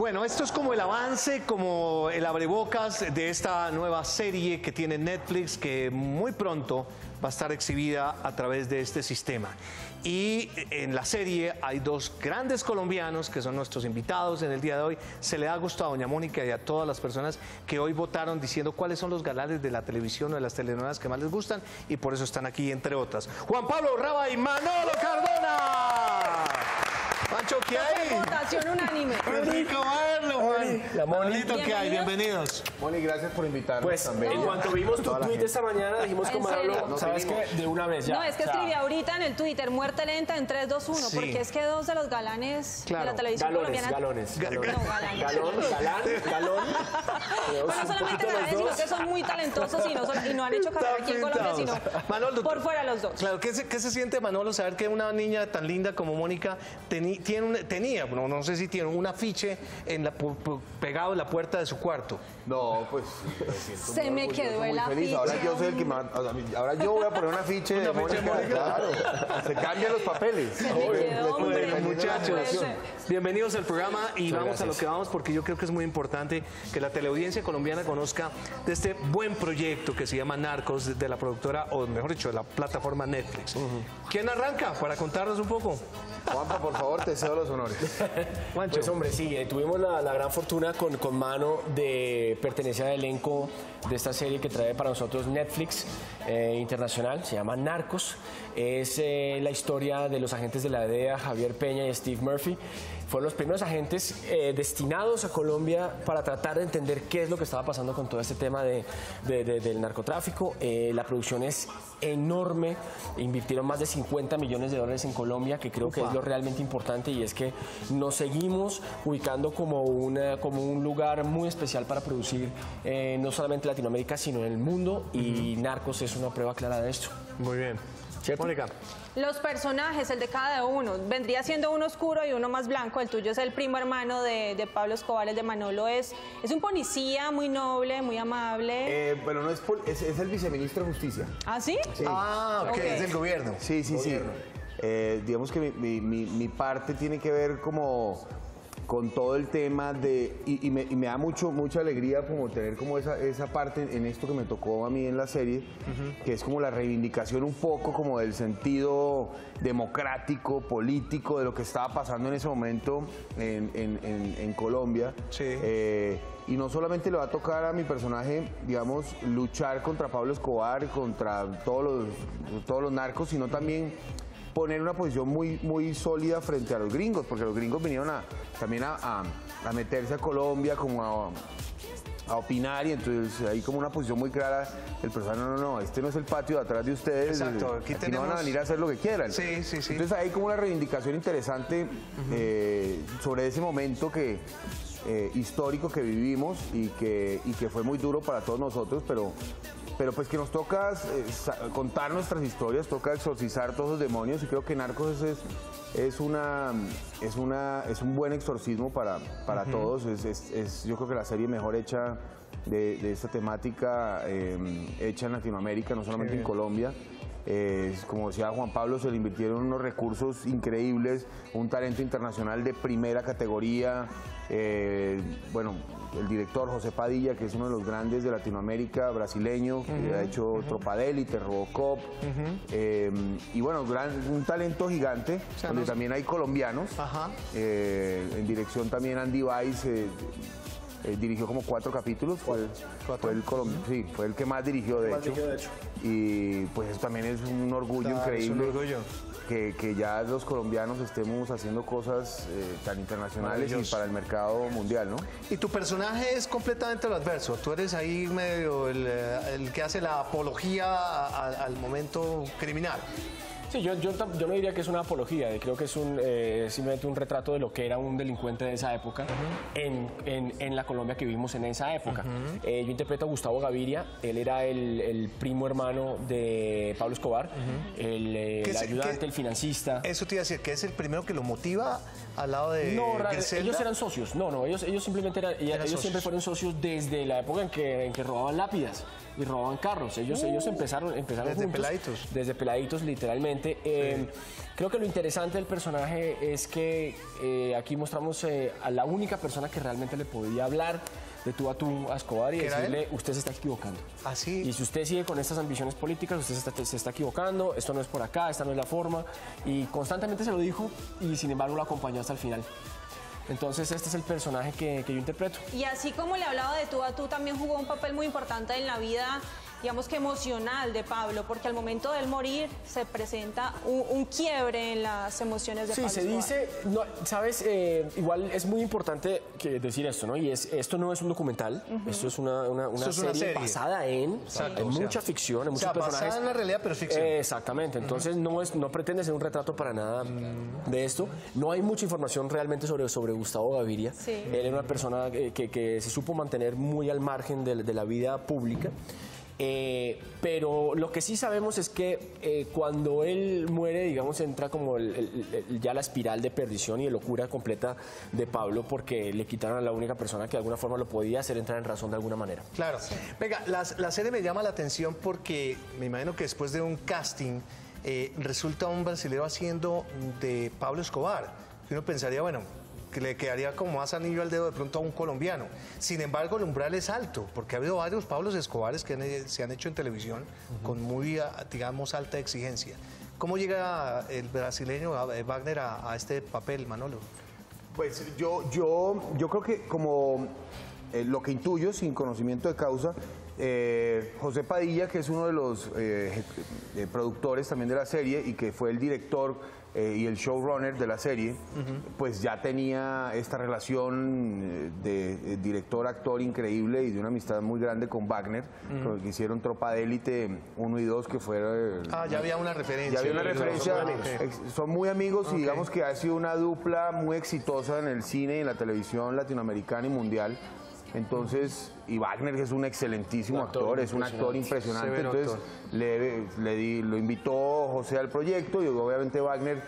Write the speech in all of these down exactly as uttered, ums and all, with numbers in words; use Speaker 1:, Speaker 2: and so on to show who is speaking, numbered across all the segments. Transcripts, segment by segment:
Speaker 1: Bueno, esto es como el avance, como el abrebocas de esta nueva serie que tiene Netflix, que muy pronto va a estar exhibida a través de este sistema. Y en la serie hay dos grandes colombianos que son nuestros invitados en el día de hoy. Se le ha gustado a doña Mónica y a todas las personas que hoy votaron diciendo cuáles son los galanes de la televisión o de las telenovelas que más les gustan, y por eso están aquí, entre otras. Juan Pablo Raba y Manolo Cardona. Pancho, ¿qué hay?
Speaker 2: Votación unánime.
Speaker 1: Qué rico verlo, Juan.
Speaker 3: La Moni.
Speaker 1: Manolito, ¿qué hay? Bienvenidos.
Speaker 3: Moni, gracias por invitarnos
Speaker 4: Pues,
Speaker 3: también.
Speaker 4: en cuanto vimos tu tweet esta mañana, dijimos
Speaker 2: ¿En
Speaker 4: con
Speaker 2: serio?
Speaker 4: Manolo,
Speaker 3: Nos
Speaker 4: ¿sabes
Speaker 3: seguimos.
Speaker 4: qué? De una vez ya.
Speaker 2: No, es que
Speaker 4: O sea,
Speaker 2: escribí ahorita en el Twitter, muerte lenta en tres, dos, uno,
Speaker 1: Sí.
Speaker 2: porque es que dos de los galanes
Speaker 1: Claro.
Speaker 2: de la televisión
Speaker 4: Galones,
Speaker 2: colombiana...
Speaker 4: galones, galones.
Speaker 2: No, galanes.
Speaker 4: Galón, galán, galón.
Speaker 2: Bueno, no solamente galanes, sino que son muy talentosos y no, son- y no han hecho carrera aquí en Colombia, sino
Speaker 1: Manolo,
Speaker 2: por fuera los dos.
Speaker 1: Claro, ¿qué se, qué se siente, Manolo, saber que una niña tan linda como Mónica teni- tiene un- tenía, no, no sé si tiene, un afiche en la, pu- pu- pegado en la puerta de su cuarto?
Speaker 3: No, pues me siento
Speaker 2: Se
Speaker 3: muy
Speaker 2: me
Speaker 3: orgulloso,
Speaker 2: quedó
Speaker 3: muy
Speaker 2: el
Speaker 3: feliz.
Speaker 2: afiche,
Speaker 3: Ahora yo soy el que más, o sea, ahora yo voy a poner un afiche de
Speaker 1: Un afiche de
Speaker 3: Mónica,
Speaker 1: Mónica.
Speaker 3: claro. Se cambian los papeles.
Speaker 2: Se me quedó, hombre.
Speaker 1: Bueno, muchachos,
Speaker 2: Puede ser.
Speaker 1: bienvenidos al programa y
Speaker 4: Muchas
Speaker 1: vamos a lo
Speaker 4: gracias.
Speaker 1: que vamos, porque yo creo que es muy importante que la teleaudiencia colombiana conozca de este buen proyecto que se llama Narcos, de, de la productora, o mejor dicho, de la plataforma Netflix. ¿Quién arranca para contarnos un poco?
Speaker 3: Juanpa, por favor, te cedo los honores.
Speaker 1: Juancho.
Speaker 4: Pues hombre, sí, eh, tuvimos la, la gran fortuna con, con Mano de pertenecer al elenco de esta serie que trae para nosotros Netflix eh, internacional, se llama Narcos. Es eh, la historia de los agentes de la D E A, Javier Peña y Steve Murphy. Fueron los primeros agentes eh, destinados a Colombia para tratar de entender qué es lo que estaba pasando con todo este tema de, de- de- del narcotráfico. Eh, la producción es enorme, invirtieron más de cincuenta millones de dólares en Colombia, que creo que es lo realmente importante, y es que nos seguimos ubicando como, una, como un lugar muy especial para producir eh, no solamente en Latinoamérica, sino en el mundo, y Narcos es una prueba clara de esto.
Speaker 1: Muy bien.
Speaker 4: ¿Cierto?
Speaker 1: Mónica.
Speaker 2: Los personajes, el de cada uno, vendría siendo uno oscuro y uno más blanco. El tuyo es el primo hermano de, de Pablo Escobar, el de Manolo es, es un policía muy noble, muy amable.
Speaker 3: Eh, bueno, no es, pol- es, es el viceministro de Justicia.
Speaker 2: ¿Ah, sí?
Speaker 3: Sí.
Speaker 1: Ah, ok,
Speaker 2: Ok.
Speaker 1: es del gobierno.
Speaker 3: Sí, sí, sí. Eh, digamos que mi, mi- mi- mi parte tiene que ver como con todo el tema de, y, y me, y me da mucho, mucha alegría como tener como esa, esa parte en esto que me tocó a mí en la serie, que es como la reivindicación un poco como del sentido democrático, político, de lo que estaba pasando en ese momento en, en- en- en Colombia.
Speaker 1: Sí.
Speaker 3: Eh, y no solamente le va a tocar a mi personaje, digamos, luchar contra Pablo Escobar, contra todos los, todos los narcos, sino también poner una posición muy, muy sólida frente a los gringos, porque los gringos vinieron a, también a, a- a meterse a Colombia, como a, a opinar, y entonces hay como una posición muy clara. El personaje, no, no, no, este no es el patio de atrás de ustedes,
Speaker 1: Exacto,
Speaker 3: aquí,
Speaker 1: aquí
Speaker 3: no van a
Speaker 1: tenemos-
Speaker 3: venir a hacer lo que quieran.
Speaker 1: Sí, sí, sí.
Speaker 3: Entonces hay como una reivindicación interesante eh, sobre ese momento que eh, histórico que vivimos y que, y que fue muy duro para todos nosotros, pero, pero pues que nos toca eh, sa- contar nuestras historias, toca exorcizar todos los demonios, y creo que Narcos es, es, una, es, una, es un buen exorcismo para, para todos. Es, es- es, yo creo que la serie mejor hecha de, de esta temática eh, hecha en Latinoamérica, no solamente en Colombia. Eh, como decía Juan Pablo, se le invirtieron unos recursos increíbles, un talento internacional de primera categoría. Eh, bueno, el director José Padilla, que es uno de los grandes de Latinoamérica, brasileño, que ha hecho Tropa de Élite, Robocop. Eh, y bueno, gran- un talento gigante,
Speaker 1: sea,
Speaker 3: donde
Speaker 1: nos-
Speaker 3: también hay colombianos.
Speaker 1: Ajá.
Speaker 3: Eh, en dirección también Andy Weiss. eh, eh, dirigió como cuatro capítulos, fue, fue el colom- sí, fue el que más dirigió, de hecho. Y pues eso también es un orgullo
Speaker 1: Claro, es un
Speaker 3: increíble
Speaker 1: orgullo.
Speaker 3: Que, que ya los colombianos estemos haciendo cosas eh, tan internacionales y
Speaker 1: Maravilloso.
Speaker 3: para el mercado mundial, ¿no?
Speaker 1: Y tu personaje es completamente lo adverso. Tú eres ahí medio el, eh, el que hace la apología a- a- al momento criminal.
Speaker 4: Sí, yo, yo, tam- yo no diría que es una apología, creo que es un, eh, simplemente un retrato de lo que era un delincuente de esa época en, en- en la Colombia que vivimos en esa época. Eh, yo interpreto a Gustavo Gaviria, él era el, el primo hermano de Pablo Escobar, el, eh,
Speaker 1: ¿Qué
Speaker 4: el
Speaker 1: se-
Speaker 4: ayudante,
Speaker 1: qué-
Speaker 4: el financista.
Speaker 1: Eso te iba a decir, que es el primero que lo motiva al lado de
Speaker 4: No, ra-
Speaker 1: Griselda.
Speaker 4: ellos eran socios. No, no, ellos, ellos simplemente eran, ellos
Speaker 1: socios.
Speaker 4: siempre fueron socios desde la época en que, en que robaban lápidas y robaban carros. Ellos, ellos empezaron, empezaron
Speaker 1: Desde
Speaker 4: juntos,
Speaker 1: peladitos.
Speaker 4: Desde peladitos, literalmente. Totalmente. Eh, creo que lo interesante del personaje es que eh, aquí mostramos eh, a la única persona que realmente le podía hablar de tú a tú a Escobar y decirle, usted se está equivocando.
Speaker 1: Así.
Speaker 4: Y si usted sigue con estas ambiciones políticas, usted se está, se está equivocando, esto no es por acá, esta no es la forma. Y constantemente se lo dijo y sin embargo lo acompañó hasta el final. Entonces este es el personaje que, que yo interpreto.
Speaker 2: Y así como le hablaba de tú a tú, también jugó un papel muy importante en la vida, digamos que emocional de Pablo, porque al momento de él morir se presenta un, un quiebre en las emociones de
Speaker 4: sí,
Speaker 2: Pablo
Speaker 4: se
Speaker 2: Escobar.
Speaker 4: dice, no, sabes, eh, igual es muy importante que decir esto, ¿no? Y es, esto no es un documental, uh-huh. esto es una, una, una,
Speaker 1: es
Speaker 4: serie,
Speaker 1: una serie
Speaker 4: basada en,
Speaker 1: Exacto,
Speaker 4: en
Speaker 1: o sea,
Speaker 4: mucha ficción, en
Speaker 1: o
Speaker 4: muchos
Speaker 1: sea,
Speaker 4: personajes.
Speaker 1: basada en la realidad, pero es ficción.
Speaker 4: Eh, exactamente, entonces uh-huh. no, es, no pretende ser un retrato para nada uh-huh. de esto. No hay mucha información realmente sobre, sobre Gustavo Gaviria.
Speaker 2: Sí.
Speaker 4: Él era una persona que, que, que se supo mantener muy al margen de, de la vida pública. Eh, pero lo que sí sabemos es que eh, cuando él muere, digamos, entra como el, el, el, ya la espiral de perdición y de locura completa de Pablo, porque le quitaron a la única persona que de alguna forma lo podía hacer entrar en razón de alguna manera.
Speaker 1: Claro. Venga, la, la serie me llama la atención porque me imagino que después de un casting eh, resulta un brasileño haciendo de Pablo Escobar. Uno pensaría, bueno, que le quedaría como más anillo al dedo de pronto a un colombiano. Sin embargo, el umbral es alto, porque ha habido varios Pablos Escobares que han, se han hecho en televisión uh-huh. con muy, digamos, alta exigencia. ¿Cómo llega el brasileño Wagner a, a este papel, Manolo?
Speaker 3: Pues yo, yo, yo creo que como eh, lo que intuyo, sin conocimiento de causa, eh, José Padilla, que es uno de los eh, eh, productores también de la serie y que fue el director Eh, y el showrunner de la serie, uh-huh. pues ya tenía esta relación de, de director-actor increíble y de una amistad muy grande con Wagner, uh-huh. con el que hicieron Tropa de Élite uno y dos, que fuera...
Speaker 1: Ah, ya había una referencia.
Speaker 3: Ya había una
Speaker 1: sí,
Speaker 3: referencia,
Speaker 1: son muy amigos,
Speaker 3: son muy amigos
Speaker 1: okay.
Speaker 3: y digamos que ha sido una dupla muy exitosa en el cine y en la televisión latinoamericana y mundial. Entonces, y Wagner, que es un excelentísimo actor, actor es un actor impresionante, entonces actor. Le, le di, lo invitó José al proyecto y obviamente Wagner,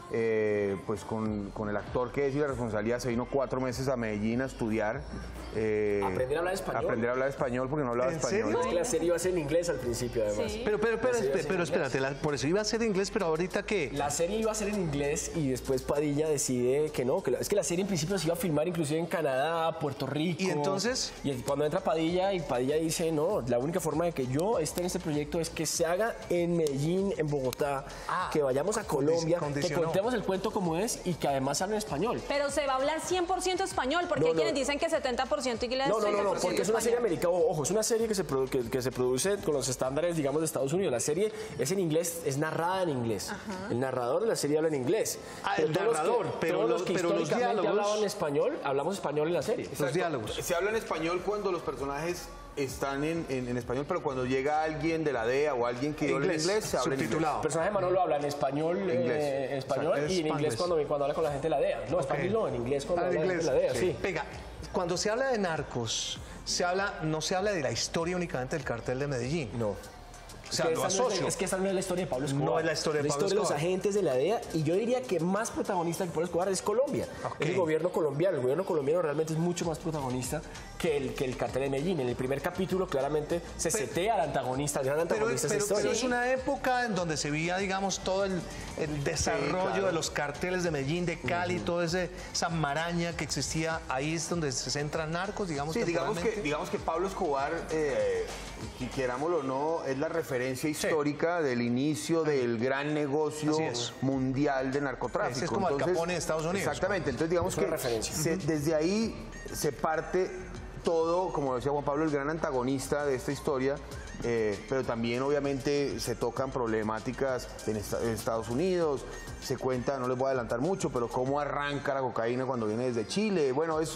Speaker 3: eh, pues con, con el actor que es y la responsabilidad, se vino cuatro meses a Medellín a estudiar. Eh,
Speaker 4: aprender a hablar español.
Speaker 3: Aprender a hablar español porque no hablaba
Speaker 1: ¿En
Speaker 3: español.
Speaker 1: serio?
Speaker 4: Es que la serie iba a ser en inglés al principio, además.
Speaker 2: Sí.
Speaker 1: Pero, pero, pero, pero, pero espérate, la, por eso iba a ser en inglés, pero ahorita ¿qué?
Speaker 4: La serie iba a ser en inglés y después Padilla decide que no, que la, es que la serie en principio se iba a filmar inclusive en Canadá, Puerto Rico.
Speaker 1: ¿Y entonces?
Speaker 4: Y cuando entra Padilla y Padilla dice, no, la única forma de que yo esté en este proyecto es que se haga en Medellín, en Bogotá, ah, que vayamos a Colombia, que contemos el cuento como es y que además hable en español.
Speaker 2: Pero se va a hablar cien por ciento español, porque
Speaker 4: no,
Speaker 2: hay
Speaker 4: no.
Speaker 2: quienes dicen que setenta por ciento inglés.
Speaker 4: No, no, no, no, porque es una serie
Speaker 2: español.
Speaker 4: americana, ojo, es una serie que se, produ que, que se produce con los estándares, digamos, de Estados Unidos. La serie es en inglés, es narrada en inglés. Ajá. El narrador de la serie habla en inglés.
Speaker 1: Ah, el narrador,
Speaker 4: que,
Speaker 1: pero,
Speaker 4: todos
Speaker 1: los,
Speaker 4: los que
Speaker 1: pero los diálogos...
Speaker 4: hablaban español, hablamos español en la serie.
Speaker 1: Exacto. Los diálogos.
Speaker 3: Se habla en español cuando los personajes están en, en, en español, pero cuando llega alguien de la D E A o alguien que habla inglés, inglés, se habla
Speaker 1: subtitulado.
Speaker 4: El personaje de Manolo habla en español, inglés. Eh, en español
Speaker 1: o sea,
Speaker 4: y en inglés cuando, cuando habla con la gente de la D E A. No,
Speaker 1: okay.
Speaker 4: español no, en inglés cuando
Speaker 1: ah,
Speaker 4: habla con la gente de la D E A, sí. sí.
Speaker 1: Venga, cuando se habla de narcos, se habla, no se habla de la historia únicamente del cartel de Medellín.
Speaker 4: No.
Speaker 1: O sea, lo asocio.
Speaker 4: No es, es que esa no es la historia de Pablo Escobar.
Speaker 1: No es la historia de Pablo
Speaker 4: Escobar. La historia
Speaker 1: Escobar.
Speaker 4: de los agentes de la D E A, y yo diría que más protagonista que Pablo Escobar es Colombia. Okay. Es el gobierno colombiano. El gobierno colombiano realmente es mucho más protagonista que el, que el cartel de Medellín. En el primer capítulo claramente se pero, setea al antagonista, al gran antagonista
Speaker 1: pero,
Speaker 4: de esa
Speaker 1: pero,
Speaker 4: historia.
Speaker 1: pero es una época en donde se veía, digamos, todo el, el desarrollo sí, claro. de los carteles de Medellín, de Cali, uh-huh. toda esa maraña que existía. Ahí es donde se centran narcos, digamos.
Speaker 3: Sí, digamos que, digamos que Pablo Escobar, eh, si querámoslo o no, es la referencia histórica sí. del inicio del gran negocio mundial de narcotráfico.
Speaker 1: Ese es como entonces, Al Capone de Estados Unidos.
Speaker 3: Exactamente, entonces digamos que se, desde ahí se parte todo, como decía Juan Pablo, el gran antagonista de esta historia, eh, pero también obviamente se tocan problemáticas en, esta, en Estados Unidos, se cuenta, no les voy a adelantar mucho, pero cómo arranca la cocaína cuando viene desde Chile, bueno, es...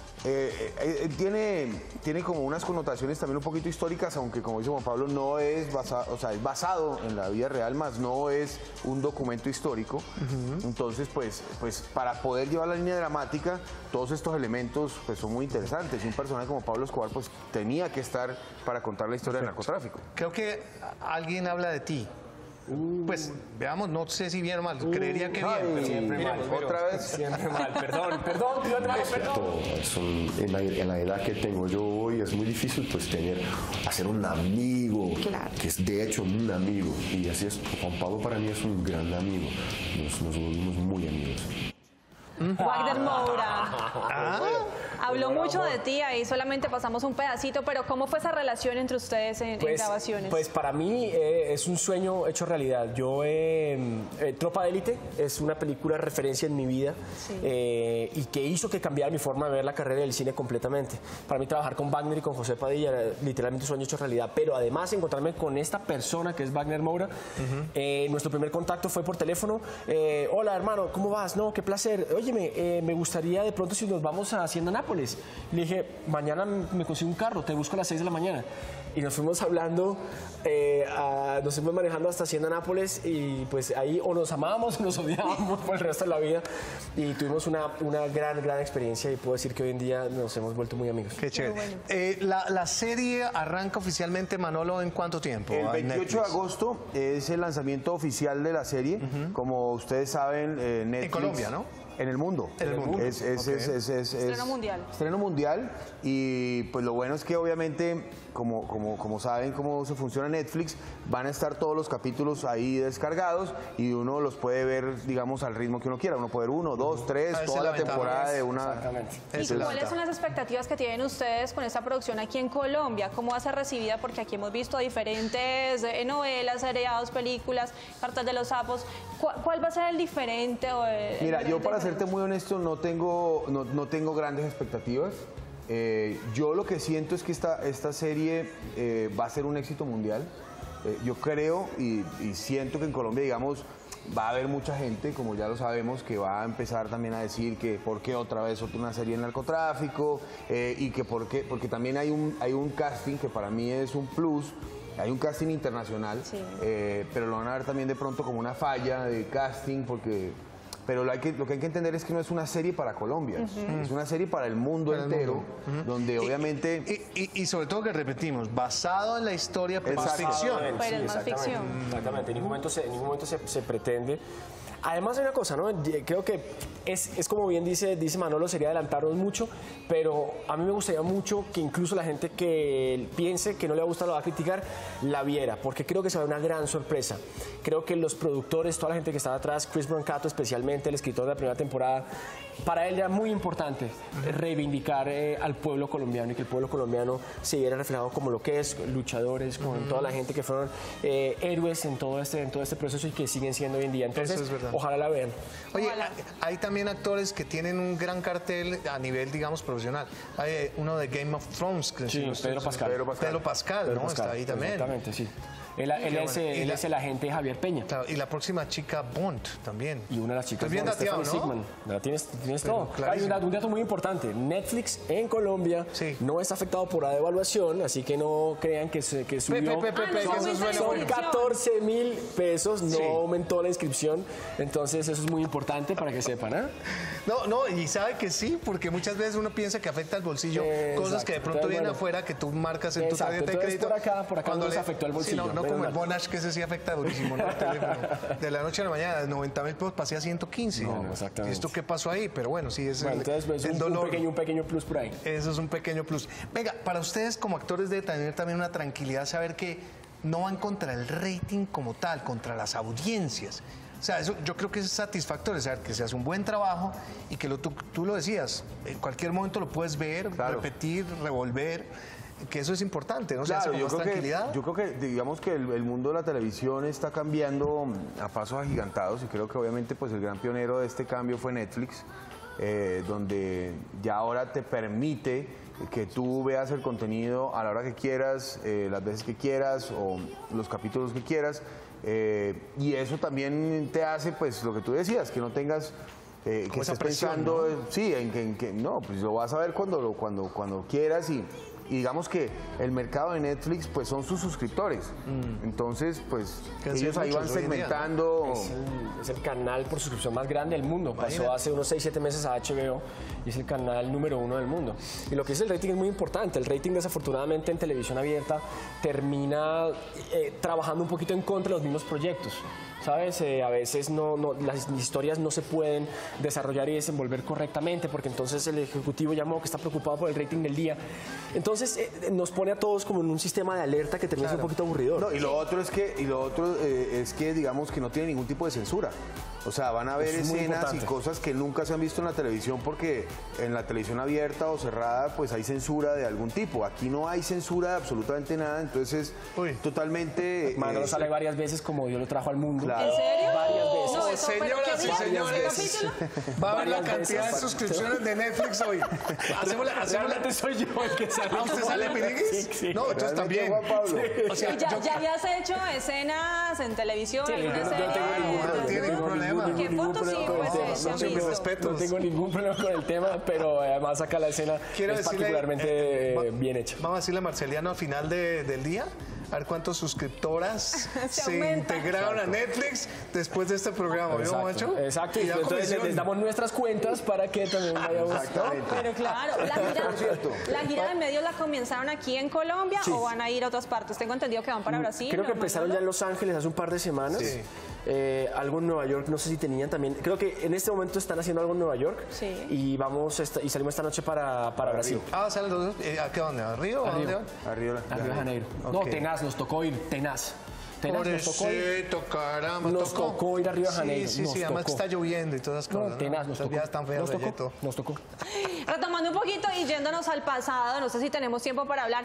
Speaker 3: Eh, eh, tiene, tiene como unas connotaciones también un poquito históricas, aunque como dice Juan Pablo, no es basado, o sea, es basado en la vida real, más no es un documento histórico. Uh-huh. Entonces, pues, pues para poder llevar la línea dramática, todos estos elementos pues, son muy interesantes. Y un personaje como Pablo Escobar pues tenía que estar para contar la historia Perfecto. del narcotráfico.
Speaker 1: Creo que alguien habla de ti. Pues veamos, no sé si bien o mal, creería que bien.
Speaker 3: Ay,
Speaker 1: Pero
Speaker 4: Siempre mal, pero
Speaker 3: otra vez.
Speaker 4: Siempre mal, perdón, perdón, tío Andrés, perdón.
Speaker 5: Todo, son- en, la, en la edad que tengo yo hoy es muy difícil pues tener, hacer un amigo,
Speaker 2: Claro.
Speaker 5: que es de hecho un amigo, y así es, Juan Pablo para mí es un gran amigo, nos, nos volvimos muy amigos.
Speaker 2: Wagner Moura.
Speaker 1: Ah,
Speaker 2: Habló mucho de ti, ahí solamente pasamos un pedacito, pero ¿cómo fue esa relación entre ustedes en, en
Speaker 4: Pues,
Speaker 2: grabaciones?
Speaker 4: pues para mí eh, es un sueño hecho realidad. Yo, eh, eh, Tropa de Élite es una película de referencia en mi vida eh, y que hizo que cambiara mi forma de ver la carrera del cine completamente. Para mí trabajar con Wagner y con José Padilla era literalmente un sueño hecho realidad, pero además encontrarme con esta persona que es Wagner Moura. Eh, nuestro primer contacto fue por teléfono. Eh, Hola hermano, ¿cómo vas? No, qué placer. Óyeme, eh, me gustaría de pronto si nos vamos a Hacienda Nápoles. Le dije, mañana me consigo un carro, te busco a las seis de la mañana. Y nos fuimos hablando, eh, a- nos fuimos manejando hasta Hacienda Nápoles y pues ahí o nos amábamos o nos odiábamos por el resto de la vida. Y tuvimos una, una gran, gran experiencia y puedo decir que hoy en día nos hemos vuelto muy amigos.
Speaker 1: qué chévere. Eh, la, la serie arranca oficialmente, Manolo, ¿en cuánto tiempo?
Speaker 3: El
Speaker 1: en
Speaker 3: veintiocho de
Speaker 1: Netflix?
Speaker 3: agosto es el lanzamiento oficial de la serie. Como ustedes saben, eh, Netflix...
Speaker 1: Colombia, ¿no?
Speaker 3: En el mundo.
Speaker 1: En el mundo.
Speaker 3: Es, es,
Speaker 1: Ok.
Speaker 3: es, es, es-
Speaker 2: Estreno
Speaker 3: es-
Speaker 2: mundial.
Speaker 3: Estreno mundial. Y pues lo bueno es que obviamente, como, como, como saben cómo se funciona Netflix, van a estar todos los capítulos ahí descargados y uno los puede ver, digamos, al ritmo que uno quiera. Uno puede ver uno, dos, tres,
Speaker 1: Ah, esa
Speaker 3: toda
Speaker 1: es
Speaker 3: la
Speaker 1: la ventaja.
Speaker 3: temporada de una...
Speaker 4: Exactamente.
Speaker 1: Esa
Speaker 2: ¿Y
Speaker 1: es la
Speaker 2: cuáles
Speaker 1: ventaja.
Speaker 2: son las expectativas que tienen ustedes con esta producción aquí en Colombia? ¿Cómo va a ser recibida? Porque aquí hemos visto diferentes eh, novelas, seriados, películas, Cartas de los Sapos. ¿Cuál, cuál va a ser el diferente? O el- el
Speaker 3: Mira, yo
Speaker 2: diferente
Speaker 3: para
Speaker 2: diferente?
Speaker 3: serte muy honesto no tengo, no, no tengo grandes expectativas. Eh, yo lo que siento es que esta, esta serie eh, va a ser un éxito mundial. Eh, yo creo y, y siento que en Colombia, digamos, va a haber mucha gente, como ya lo sabemos, que va a empezar también a decir que por qué otra vez otra una serie de narcotráfico eh, y que por qué, porque también hay un, hay un casting que para mí es un plus. Hay un casting internacional,
Speaker 2: Sí.
Speaker 3: eh, pero lo van a ver también de pronto como una falla de casting, porque, pero lo, hay que, lo que hay que entender es que no es una serie para Colombia, es una serie para el mundo
Speaker 1: Para el
Speaker 3: entero, donde obviamente...
Speaker 1: Y, y- y sobre todo que repetimos, basado en la historia, pero es
Speaker 3: Exacto.
Speaker 1: ficción.
Speaker 2: Pero es más
Speaker 4: exactamente.
Speaker 2: ficción.
Speaker 4: Exactamente, en ningún momento se, en ningún momento se, se pretende. Además hay una cosa, ¿no? Creo que es, es como bien dice, dice Manolo, sería adelantarnos mucho, pero a mí me gustaría mucho que incluso la gente que piense que no le gusta, lo va a criticar, la viera, porque creo que será una gran sorpresa. Creo que los productores, toda la gente que estaba atrás, Chris Brancato especialmente, el escritor de la primera temporada, para él era muy importante reivindicar eh, al pueblo colombiano y que el pueblo colombiano se viera reflejado como lo que es, luchadores, con toda la gente que fueron eh, héroes en todo, este, en todo este proceso y que siguen siendo hoy en día. Entonces,
Speaker 1: Eso es verdad.
Speaker 4: ojalá la vean.
Speaker 1: Oye,
Speaker 2: Ojalá.
Speaker 1: hay también actores que tienen un gran cartel a nivel, digamos, profesional. Hay eh, uno de Game of Thrones, que
Speaker 4: Sí,
Speaker 1: si no estoy-
Speaker 4: Pedro Pascal.
Speaker 3: Pedro Pascal.
Speaker 1: Pedro Pascal,
Speaker 4: Pedro
Speaker 1: ¿no?
Speaker 4: Pascal,
Speaker 1: Está ahí también.
Speaker 4: Exactamente, sí. Él, él
Speaker 1: Qué
Speaker 4: es,
Speaker 1: bueno.
Speaker 4: eh,
Speaker 1: Y
Speaker 4: él
Speaker 1: la-
Speaker 4: es el agente Javier Peña.
Speaker 1: Claro, y la próxima chica Bond también.
Speaker 4: Y una de las chicas.
Speaker 1: Estás bien
Speaker 4: Bond,
Speaker 1: dateado,
Speaker 4: Stephanie
Speaker 1: ¿no?
Speaker 4: Sigman. La tienes, tienes
Speaker 1: Pero
Speaker 4: todo. Hay un
Speaker 1: clarísimo.
Speaker 4: dato, un dato muy importante. Netflix en Colombia
Speaker 1: Sí.
Speaker 4: no está afectado por la devaluación, así que no crean que, se, que subió.
Speaker 1: pe, pe,
Speaker 2: pe,
Speaker 1: que eso
Speaker 2: son-
Speaker 1: suena
Speaker 2: son
Speaker 1: bueno.
Speaker 4: catorce mil pesos, no
Speaker 1: Sí.
Speaker 4: aumentó la inscripción. Entonces eso es muy importante para que sepan. ¿ah?
Speaker 1: No, no, y sabe que sí, porque muchas veces uno piensa que afecta al bolsillo,
Speaker 4: Exacto.
Speaker 1: cosas que de pronto
Speaker 4: Entonces,
Speaker 1: vienen
Speaker 4: bueno.
Speaker 1: afuera que tú marcas en tu
Speaker 4: Exacto.
Speaker 1: tarjeta de
Speaker 4: Entonces,
Speaker 1: crédito.
Speaker 4: por acá- por acá no nos afectó al
Speaker 1: Sí,
Speaker 4: bolsillo,
Speaker 1: no, no
Speaker 4: menos
Speaker 1: como el
Speaker 4: mal.
Speaker 1: Bonash, que ese sí afecta durísimo, ¿no? El teléfono. De la noche a la mañana, de noventa mil pesos pasé a ciento quince.
Speaker 4: No, no, exactamente.
Speaker 1: ¿Y esto qué pasó ahí? Pero bueno, sí, es
Speaker 4: Bueno,
Speaker 1: el,
Speaker 4: entonces pues,
Speaker 1: el
Speaker 4: un, un
Speaker 1: dolor.
Speaker 4: pequeño, un pequeño plus por ahí.
Speaker 1: Eso es un pequeño plus. Venga, para ustedes como actores debe tener también una tranquilidad saber que no van contra el rating como tal, contra las audiencias. O sea, eso yo creo que es satisfactorio, saber que se hace un buen trabajo y que lo, tú, tú lo decías, en cualquier momento lo puedes ver,
Speaker 3: Claro.
Speaker 1: repetir, revolver, que eso es importante, ¿no? Se hace
Speaker 3: Claro,
Speaker 1: con
Speaker 3: yo
Speaker 1: más
Speaker 3: creo, que,
Speaker 1: tranquilidad.
Speaker 3: yo creo que digamos que el, el mundo de la televisión está cambiando a pasos agigantados y creo que obviamente pues el gran pionero de este cambio fue Netflix, eh, donde ya ahora te permite que tú veas el contenido a la hora que quieras, eh, las veces que quieras o los capítulos que quieras, eh, y eso también te hace pues lo que tú decías, que no tengas... Eh, que
Speaker 1: esa
Speaker 3: estés
Speaker 1: presión,
Speaker 3: pensando, eh, sí, en que, en que- no, pues lo vas a ver cuando, lo- cuando, cuando quieras y, y digamos que el mercado de Netflix pues son sus suscriptores. Mm. Entonces, pues
Speaker 1: que
Speaker 3: ellos ahí van segmentando.
Speaker 4: Día, ¿no? es, el, es el canal por suscripción más grande del mundo. Imagínate. Pasó hace unos seis siete meses a H B O y es el canal número uno del mundo. Y lo que es el rating es muy importante. El rating, desafortunadamente, en televisión abierta termina eh, trabajando un poquito en contra de los mismos proyectos. ¿Sabes? Eh, a veces no, no, las historias no se pueden desarrollar y desenvolver correctamente porque entonces el ejecutivo llamó que está preocupado por el rating del día. Entonces eh, nos pone a todos como en un sistema de alerta que termina siendo un poquito aburridor.
Speaker 3: No, y lo otro es que, y lo otro, eh, es que digamos que no tiene ningún tipo de censura. O sea, van a ver escenas y cosas que nunca se han visto en la televisión porque en la televisión abierta o cerrada pues hay censura de algún tipo. Aquí no hay censura de absolutamente nada, entonces
Speaker 1: Uy.
Speaker 3: totalmente...
Speaker 4: Manolo
Speaker 3: eh,
Speaker 4: sale varias veces como Dios lo trajo al mundo.
Speaker 3: Claro.
Speaker 2: ¿En serio?
Speaker 4: Varias veces.
Speaker 2: No, eso,
Speaker 1: Señoras y señores, va a ver la
Speaker 4: Varias
Speaker 1: cantidad
Speaker 4: veces.
Speaker 1: de suscripciones de Netflix hoy. Hacemos la... Hacemos la...
Speaker 4: Realmente soy yo el que sale.
Speaker 1: ¿Ah, usted sale Piriguis?
Speaker 4: Sí, sí.
Speaker 1: No, entonces
Speaker 3: realmente
Speaker 1: también.
Speaker 3: Juan Pablo.
Speaker 1: O sea,
Speaker 2: ¿Y ya,
Speaker 1: yo-
Speaker 2: ya habías hecho escenas en televisión,
Speaker 4: Sí,
Speaker 2: alguna
Speaker 4: no, no
Speaker 2: serie?
Speaker 4: tengo ningún
Speaker 1: no tiene ningún problema.
Speaker 2: ¿Qué
Speaker 4: ningún
Speaker 2: fotos sí,
Speaker 4: problema con
Speaker 2: pues,
Speaker 4: el tema.
Speaker 2: se han
Speaker 1: No, mis
Speaker 2: visto?
Speaker 1: respetos.
Speaker 4: No tengo ningún problema con el tema, pero además acá la escena
Speaker 1: Quiero
Speaker 4: es
Speaker 1: decirle,
Speaker 4: particularmente
Speaker 1: eh,
Speaker 4: eh,
Speaker 1: va-
Speaker 4: bien hecha.
Speaker 1: Vamos a decirle a Marceliano al final de- del día, a ver cuántas suscriptoras
Speaker 2: Se
Speaker 1: se,
Speaker 2: aumenta.
Speaker 1: integraron a Netflix después de este programa, ¿vio, Juancho?
Speaker 4: Exacto,
Speaker 1: Y
Speaker 4: y
Speaker 1: da
Speaker 4: entonces
Speaker 1: comisión.
Speaker 4: les damos nuestras cuentas para que también vayamos.
Speaker 3: Exactamente.
Speaker 2: Pero claro, ¿la gira,
Speaker 3: cierto.
Speaker 2: la gira de medios la comenzaron aquí en Colombia
Speaker 4: Sí.
Speaker 2: o van a ir a otras partes? Tengo entendido que van para Brasil.
Speaker 4: Creo que
Speaker 2: ¿no,
Speaker 4: empezaron ya
Speaker 2: Manolo?
Speaker 4: en Los Ángeles hace un par de semanas.
Speaker 1: Sí.
Speaker 4: Eh, algo en Nueva York, no sé si tenían también. Creo que en este momento están haciendo algo en Nueva York.
Speaker 2: Sí.
Speaker 4: Y vamos esta- y salimos esta noche para, para Brasil.
Speaker 1: Ah, ¿salen los dos? Eh, ¿A qué dónde? ¿A Río? ¿A dónde van?
Speaker 3: Arriba,
Speaker 4: A Río de Janeiro. No,
Speaker 1: Ok.
Speaker 4: tenaz, nos tocó ir, tenaz. Tenaz, nos tocó ir.
Speaker 1: Pobrecito, caramba,
Speaker 4: Nos tocó ir a Río de Janeiro,
Speaker 1: Sí, sí,
Speaker 4: nos
Speaker 1: sí, además que
Speaker 4: tocó.
Speaker 1: está lloviendo y todas esas
Speaker 4: No,
Speaker 1: cosas.
Speaker 4: tenaz, nos
Speaker 1: Esas
Speaker 4: tocó.
Speaker 1: vías tan feas
Speaker 4: Nos
Speaker 1: de
Speaker 4: tocó,
Speaker 1: Yeto.
Speaker 4: nos tocó.
Speaker 2: Retomando un poquito y yéndonos al pasado, no sé si tenemos tiempo para hablar.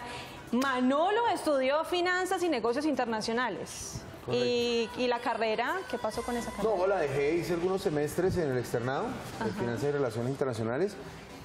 Speaker 2: Manolo estudió finanzas y negocios internacionales. Y, y la carrera, ¿qué pasó con esa carrera?
Speaker 3: No, la dejé, hice algunos semestres en el externado, de Finanzas y Relaciones Internacionales,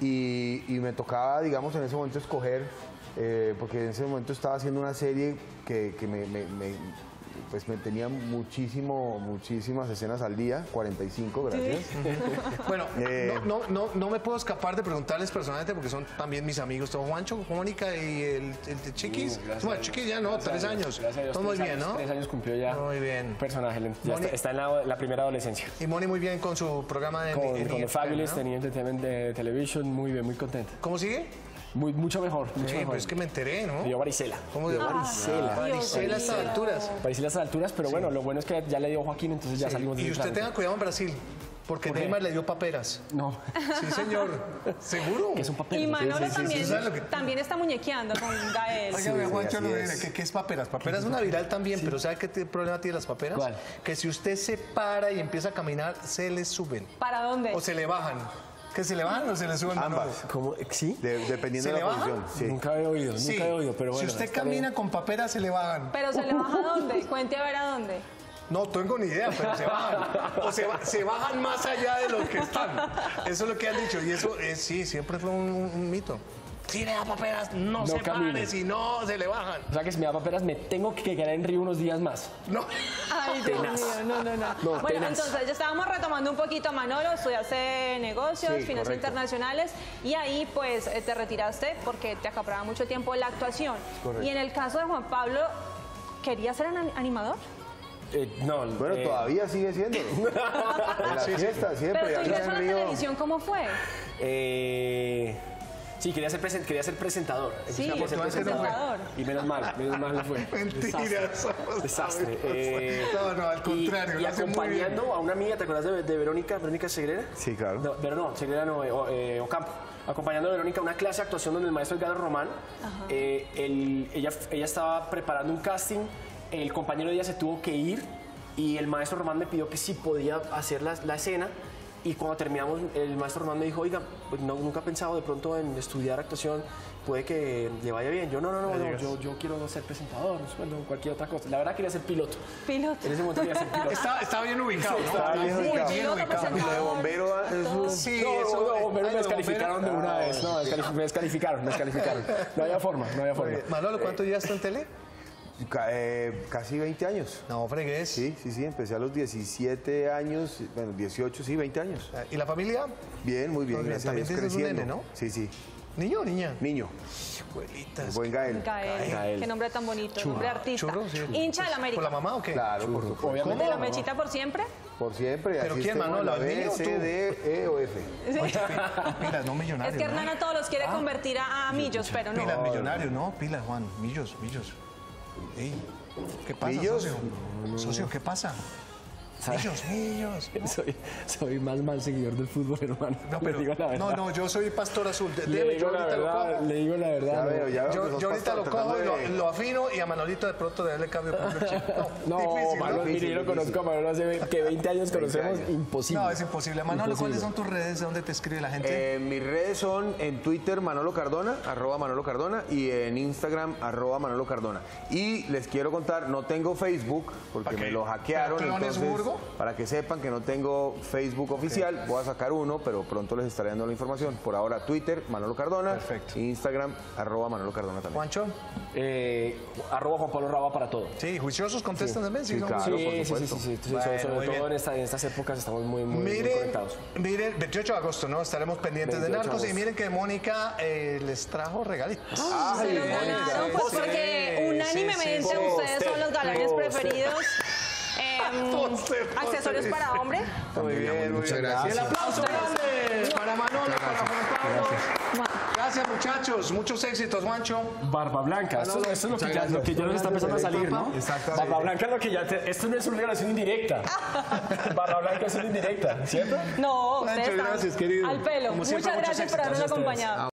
Speaker 3: y, y me tocaba, digamos, en ese momento escoger, eh, porque en ese momento estaba haciendo una serie que, que me, me- me- pues me tenía muchísimo, muchísimas escenas al día, cuarenta y cinco, gracias.
Speaker 1: Bueno,
Speaker 3: Eh.
Speaker 1: no, no, no, no me puedo escapar de preguntarles personalmente porque son también mis amigos, todo Juancho, Mónica y el, el de Chiquis.
Speaker 4: Uh, gracias
Speaker 1: bueno,
Speaker 4: a Dios.
Speaker 1: Chiquis ya no,
Speaker 4: Gracias
Speaker 1: tres
Speaker 4: a Dios,
Speaker 1: años.
Speaker 4: gracias a Dios,
Speaker 1: Todo muy
Speaker 4: tres
Speaker 1: bien,
Speaker 4: años,
Speaker 1: ¿no?
Speaker 4: Tres años cumplió ya.
Speaker 1: Muy bien.
Speaker 4: Personaje, ya
Speaker 1: Moni-
Speaker 4: está, está en la, la primera adolescencia.
Speaker 1: Y Moni muy bien con su programa de
Speaker 4: Con,
Speaker 1: en
Speaker 4: con
Speaker 1: E
Speaker 4: The
Speaker 1: S P N,
Speaker 4: Fabulous,
Speaker 1: ¿no?
Speaker 4: tenía Entertainment de Television, muy bien, muy contenta.
Speaker 1: ¿Cómo sigue?
Speaker 4: Muy, mucho mejor, mucho
Speaker 1: Sí,
Speaker 4: mejor.
Speaker 1: pues es que me enteré, ¿no?
Speaker 4: Me dio varicela.
Speaker 1: ¿Cómo de
Speaker 4: Varicela.
Speaker 1: Varicela a estas alturas.
Speaker 4: Varicela a estas alturas, pero bueno, lo bueno es que ya le dio Joaquín, entonces ya
Speaker 1: Sí.
Speaker 4: salimos de
Speaker 1: Y
Speaker 4: ese
Speaker 1: usted
Speaker 4: trámite.
Speaker 1: tenga cuidado en Brasil, porque
Speaker 4: ¿Por qué?
Speaker 1: Neymar le dio paperas.
Speaker 4: No,
Speaker 1: Sí, señor. ¿Seguro?
Speaker 4: que es un papel.
Speaker 2: Y Manolo
Speaker 1: sí, sí,
Speaker 2: también,
Speaker 1: sí, ¿sabes lo que-
Speaker 2: también está muñequeando con Gael.
Speaker 1: Óigame,
Speaker 3: sí,
Speaker 1: Juancho,
Speaker 3: así
Speaker 1: no,
Speaker 3: es.
Speaker 1: ¿qué, qué es paperas? Paperas es una viral también, pero ¿sabe qué t- problema tiene las paperas?
Speaker 4: ¿Cuál?
Speaker 1: Que si usted se para y empieza a caminar, se le suben.
Speaker 2: ¿Para dónde?
Speaker 1: O se le bajan. ¿Que se le bajan o se le suben?
Speaker 3: Ambas.
Speaker 1: Manolo?
Speaker 4: ¿Cómo? ¿Sí?
Speaker 3: De- dependiendo
Speaker 1: ¿Se
Speaker 3: de
Speaker 1: le
Speaker 3: la
Speaker 1: baja?
Speaker 3: posición. Sí.
Speaker 4: Nunca he oído, nunca
Speaker 1: Sí.
Speaker 4: he oído, pero bueno.
Speaker 1: Si usted
Speaker 4: estaré-
Speaker 1: camina con paperas, se le bajan.
Speaker 2: ¿Pero se le baja a dónde? Cuente a ver a dónde.
Speaker 1: No tengo ni idea, pero se bajan. O se, ba- se bajan más allá de lo que están. Eso es lo que han dicho. Y eso es, sí, siempre fue un, un mito. Si le da paperas, no,
Speaker 4: No
Speaker 1: se
Speaker 4: camine.
Speaker 1: pare, si no, se le bajan.
Speaker 4: O sea que si me da paperas me tengo que quedar en Río unos días más.
Speaker 1: No.
Speaker 2: Ay, Dios mío, no, no, no.
Speaker 4: No,
Speaker 2: bueno,
Speaker 4: tenaz.
Speaker 2: entonces ya estábamos retomando un poquito, Manolo, estudiaste negocios,
Speaker 3: Sí,
Speaker 2: finanzas
Speaker 3: correcto.
Speaker 2: internacionales y ahí pues eh, te retiraste porque te acaparaba mucho tiempo la actuación.
Speaker 3: Correcto.
Speaker 2: Y en el caso de Juan Pablo, ¿quería ser an- animador?
Speaker 4: Eh, no,
Speaker 3: Bueno,
Speaker 4: eh,
Speaker 3: todavía sigue siendo. En la fiesta, siempre.
Speaker 2: Pero tu
Speaker 3: aquí
Speaker 2: ingreso
Speaker 3: en
Speaker 2: a la
Speaker 3: Río.
Speaker 2: televisión, ¿cómo fue?
Speaker 4: Eh, sí, quería ser, presen- quería ser presentador.
Speaker 2: Sí,
Speaker 4: Quería ser
Speaker 2: presentador.
Speaker 4: Y menos mal, menos mal no fue.
Speaker 1: Mentiras.
Speaker 4: Desastre. Eh,
Speaker 1: No, no, al contrario,
Speaker 4: Y, y
Speaker 1: lo hace muy
Speaker 4: acompañando a una amiga, ¿te acuerdas de, de Verónica, Verónica Segrera?
Speaker 3: Sí, claro.
Speaker 4: No, pero no, Segrera no, eh, o- eh, Ocampo. Acompañando a Verónica a una clase de actuación donde el maestro Edgardo Román, eh, el- ella, ella estaba preparando un casting, el compañero de ella se tuvo que ir y el maestro Román me pidió que sí podía hacer la, la escena. Y cuando terminamos, el maestro Román me dijo, oiga, pues no, nunca he pensado de pronto en estudiar actuación, puede que le vaya bien. Yo no, no, no, no, yo, yo quiero ser presentador, bueno, cualquier otra cosa. La verdad quería ser piloto.
Speaker 2: Piloto.
Speaker 4: En ese momento quería ser piloto.
Speaker 1: Estaba, estaba bien ubicado, ¿no?
Speaker 3: Estaba bien
Speaker 2: Sí,
Speaker 3: ubicado.
Speaker 2: piloto,
Speaker 3: Y lo de
Speaker 2: presentador,
Speaker 3: bombero, eso-
Speaker 2: todo.
Speaker 1: Sí,
Speaker 4: No,
Speaker 1: eso.
Speaker 4: no, no, pero
Speaker 1: ay,
Speaker 4: me
Speaker 1: lo
Speaker 4: descalificaron de
Speaker 1: bombero.
Speaker 4: una vez. No, descalif- me descalificaron, me descalificaron. No había forma, no había forma.
Speaker 1: Oye, Manolo, ¿cuánto llevaste en tele?
Speaker 3: Ca- eh, casi veinte años.
Speaker 1: No, fregues.
Speaker 3: Sí, sí, sí, empecé a los diecisiete años, bueno, dieciocho, sí, veinte años.
Speaker 1: ¿Y la familia?
Speaker 3: Bien, muy bien,
Speaker 1: Muy bien,
Speaker 3: gracias a
Speaker 1: también
Speaker 3: Dios,
Speaker 1: tienes un
Speaker 3: creciendo.
Speaker 1: nene, ¿no?
Speaker 3: Sí, sí.
Speaker 1: ¿Niño o niña?
Speaker 3: Niño.
Speaker 1: Abuelitas.
Speaker 3: Buen Gael.
Speaker 2: Gael.
Speaker 4: Gael.
Speaker 2: Qué nombre tan bonito,
Speaker 1: Churro.
Speaker 2: nombre artista.
Speaker 1: Churro, sí.
Speaker 2: Hincha del América.
Speaker 1: ¿Por la mamá o qué?
Speaker 3: Claro, por supuesto.
Speaker 4: Obviamente.
Speaker 2: ¿De la mechita por siempre?
Speaker 3: Por siempre.
Speaker 1: ¿Pero
Speaker 3: así
Speaker 1: quién,
Speaker 3: estemos en
Speaker 1: Manolo,
Speaker 3: la
Speaker 1: el niño o
Speaker 3: B, C,
Speaker 1: tú?
Speaker 3: D, E o F.
Speaker 1: Pilas, no millonarios.
Speaker 2: Es que Hernán a todos los quiere convertir a, a millos, pero no.
Speaker 1: Pilas, millonarios, no, pilas, Juan. Millos, millos. Ey, ¿qué pasa,
Speaker 3: ¿Millos?
Speaker 1: socio? Socio, ¿qué pasa? Millos, millos.
Speaker 4: Soy, soy más mal seguidor del fútbol, hermano.
Speaker 1: No,
Speaker 4: Le
Speaker 1: pero,
Speaker 4: digo la verdad.
Speaker 1: no, no, yo soy pastor azul.
Speaker 4: Le
Speaker 1: Déjeme,
Speaker 4: digo
Speaker 1: yo
Speaker 4: la
Speaker 1: ahorita lo
Speaker 4: verdad,
Speaker 1: cojo.
Speaker 4: le digo la verdad.
Speaker 3: Ya
Speaker 4: no.
Speaker 3: veo, ya veo que
Speaker 1: Yo,
Speaker 3: sos
Speaker 1: yo ahorita
Speaker 3: pastor
Speaker 1: lo cojo y
Speaker 3: tratando
Speaker 1: lo,
Speaker 3: de-
Speaker 1: lo afino y a Manolito de pronto de darle cambio por el chip. No,
Speaker 4: No,
Speaker 1: difícil,
Speaker 4: Manolo,
Speaker 1: ¿no?
Speaker 4: mire, yo lo
Speaker 3: Difícil,
Speaker 4: conozco a Manolo hace ve- que veinte años conocemos,
Speaker 3: años.
Speaker 4: imposible.
Speaker 1: No, es imposible. Manolo,
Speaker 4: Imposible.
Speaker 1: ¿cuáles son tus redes? ¿De dónde te escribe la gente?
Speaker 3: Eh, mis redes son en Twitter Manolo Cardona, arroba Manolo Cardona, y en Instagram arroba Manolo Cardona. Y les quiero contar, no tengo Facebook porque
Speaker 1: ¿Para qué?
Speaker 3: me lo hackearon.
Speaker 1: ¿Pero clones
Speaker 3: Entonces,
Speaker 1: Burgo?
Speaker 3: para que sepan que no tengo Facebook oficial, voy a sacar uno, pero pronto les estaré dando la información. Por ahora Twitter Manolo Cardona,
Speaker 1: Perfecto.
Speaker 3: Instagram arroba Manolo Cardona también.
Speaker 1: Juancho.
Speaker 4: Eh, arroba Juan Pablo Raba para todo.
Speaker 1: Sí, juiciosos contestan también.
Speaker 3: sí,
Speaker 1: ¿no?
Speaker 3: claro.
Speaker 4: Sí,
Speaker 3: por
Speaker 4: sí, sí,
Speaker 3: supuesto.
Speaker 4: sí, sí, sí,
Speaker 1: Bueno,
Speaker 4: sobre, sobre
Speaker 1: muy
Speaker 4: todo
Speaker 1: bien.
Speaker 4: en, esta- en estas épocas estamos muy, muy, muy
Speaker 1: Miren,
Speaker 4: conectados.
Speaker 1: miren, veintiocho de agosto, ¿no? Estaremos pendientes de
Speaker 4: veintiocho de
Speaker 1: Narcos y
Speaker 4: agosto.
Speaker 1: miren que Mónica eh, les trajo regalitos.
Speaker 2: Se los
Speaker 3: Ay,
Speaker 2: ganaron, pues
Speaker 1: sí,
Speaker 2: porque
Speaker 1: sí,
Speaker 2: unánimemente
Speaker 1: sí, sí.
Speaker 2: ustedes son los galanes
Speaker 4: Poster.
Speaker 2: preferidos. Em,
Speaker 1: Poster, poster.
Speaker 2: accesorios para hombre.
Speaker 1: Muy bien, muy bien.
Speaker 3: gracias.
Speaker 1: Y el aplauso grande para Manolo, para Juan Pablo. Gracias, muchachos. Muchos éxitos, Juancho.
Speaker 4: Barba Blanca, esto, esto es lo que, ya, lo que ya nos está empezando a salir, ¿no?
Speaker 3: Exactamente.
Speaker 4: Barba Blanca es lo que ya te- esto no es una relación indirecta. Barba Blanca es una indirecta, ¿cierto?
Speaker 2: No,
Speaker 1: Juancho,
Speaker 2: ustedes están
Speaker 1: gracias, querido.
Speaker 2: al pelo.
Speaker 1: Como siempre,
Speaker 2: Muchas
Speaker 1: muchos
Speaker 2: gracias por
Speaker 1: éxitos.
Speaker 2: habernos
Speaker 4: Gracias a ustedes.
Speaker 2: acompañado.